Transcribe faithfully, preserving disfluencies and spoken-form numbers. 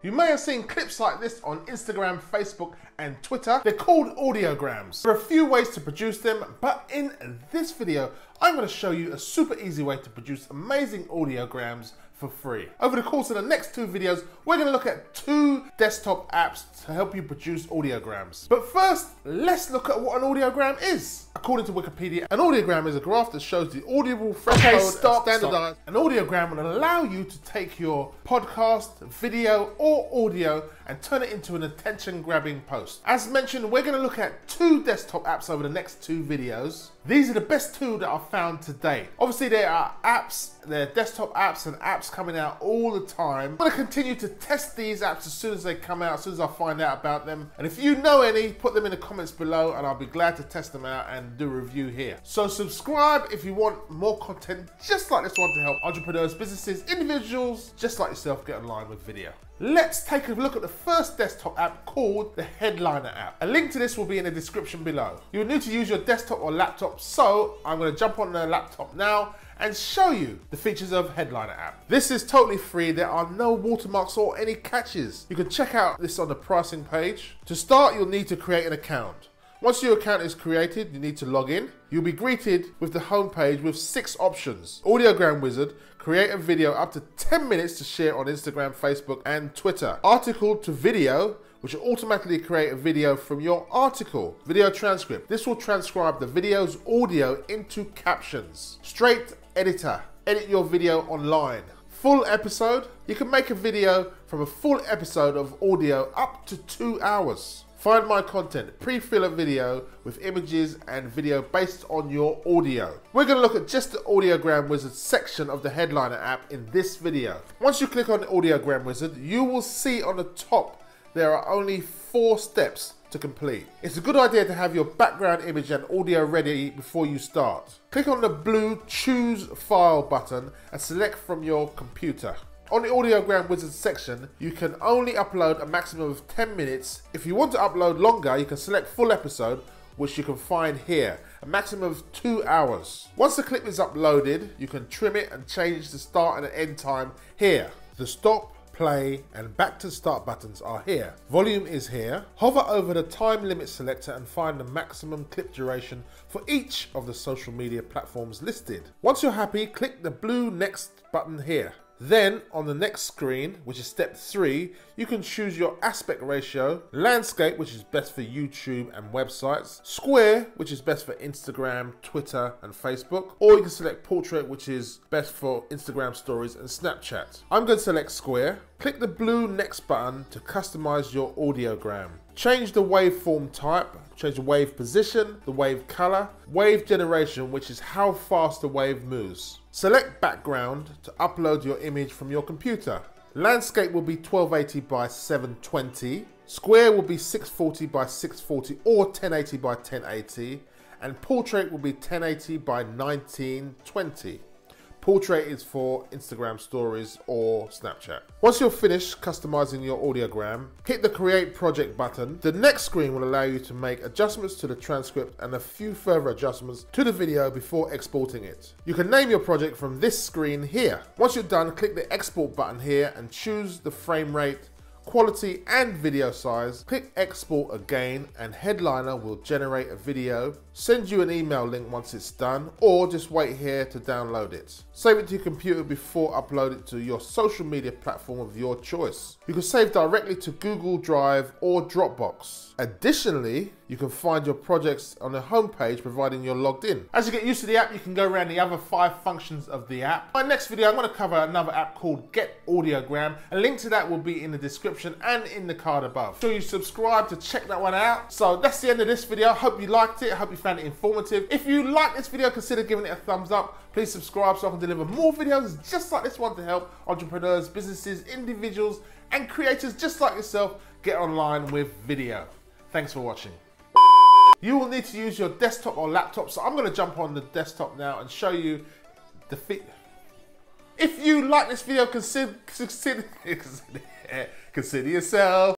You may have seen clips like this on Instagram, Facebook, and Twitter. They're called audiograms. There are a few ways to produce them, but in this video, I'm going to show you a super easy way to produce amazing audiograms for free. Over the course of the next two videos, we're going to look at two desktop apps to help you produce audiograms. But first, let's look at what an audiogram is. According to Wikipedia, an audiogram is a graph that shows the audible threshold Okay, stop, and standardized. An audiogram will allow you to take your podcast, video, or audio and turn it into an attention-grabbing post. As mentioned, we're going to look at two desktop apps over the next two videos. These are the best two that I've found today. Obviously, there are apps, there are desktop apps and apps coming out all the time. I'm going to continue to test these apps as soon as they come out, as soon as I find out about them. And if you know any, put them in the comments below and I'll be glad to test them out and do a review here. So subscribe if you want more content just like this one to help entrepreneurs, businesses, individuals just like yourself get online with video. Let's take a look at the first desktop app called the Headliner app. A link to this will be in the description below. You'll need to use your desktop or laptop, so I'm going to jump on the laptop now and show you the features of Headliner app. This is totally free. There are no watermarks or any catches. You can check out this on the pricing page. To start, you'll need to create an account. Once your account is created, you need to log in. You'll be greeted with the home page with six options. Audiogram Wizard, create a video up to ten minutes to share on Instagram, Facebook, and Twitter. Article to video, which will automatically create a video from your article. Video transcript, this will transcribe the video's audio into captions. Straight editor, edit your video online. Full episode, you can make a video from a full episode of audio up to two hours. Find my content, pre-fill a video with images and video based on your audio. We're going to look at just the Audiogram Wizard section of the Headliner app in this video. Once you click on the Audiogram Wizard, you will see on the top there are only four steps to complete. It's a good idea to have your background image and audio ready before you start. Click on the blue Choose File button and select from your computer. On the Audiogram Wizard section, you can only upload a maximum of ten minutes. If you want to upload longer, you can select full episode, which you can find here, a maximum of two hours. Once the clip is uploaded, you can trim it and change the start and the end time here. The stop, play, and back to start buttons are here. Volume is here. Hover over the time limit selector and find the maximum clip duration for each of the social media platforms listed. Once you're happy, click the blue next button here. Then on the next screen, which is step three, you can choose your aspect ratio, landscape, which is best for YouTube and websites, square, which is best for Instagram, Twitter, and Facebook, or you can select portrait, which is best for Instagram stories and Snapchat. I'm going to select square. Click the blue next button to customize your audiogram. Change the waveform type, change the wave position, the wave color, wave generation, which is how fast the wave moves. Select background to upload your image from your computer. Landscape will be twelve eighty by seven twenty. Square will be six forty by six forty or ten eighty by ten eighty. And portrait will be ten eighty by nineteen twenty. Portrait is for Instagram stories or Snapchat. Once you're finished customizing your audiogram, hit the Create Project button. The next screen will allow you to make adjustments to the transcript and a few further adjustments to the video before exporting it. You can name your project from this screen here. Once you're done, click the Export button here and choose the frame rate, quality, and video size. Click Export again and Headliner will generate a video, send you an email link once it's done, or just wait here to download it. Save it to your computer before upload it to your social media platform of your choice. You can save directly to Google Drive or Dropbox. Additionally, you can find your projects on the homepage providing you're logged in. As you get used to the app, you can go around the other five functions of the app. In my next video, I'm going to cover another app called Get Audiogram. A link to that will be in the description and in the card above. So you subscribe to check that one out. So that's the end of this video. I hope you liked it. I hope you found it informative. If you like this video, consider giving it a thumbs up. Please subscribe so I can deliver more videos just like this one to help entrepreneurs, businesses, individuals, and creators just like yourself get online with video. Thanks for watching. You will need to use your desktop or laptop, so I'm going to jump on the desktop now and show you the fit. If you like this video, consider, consider, consider yourself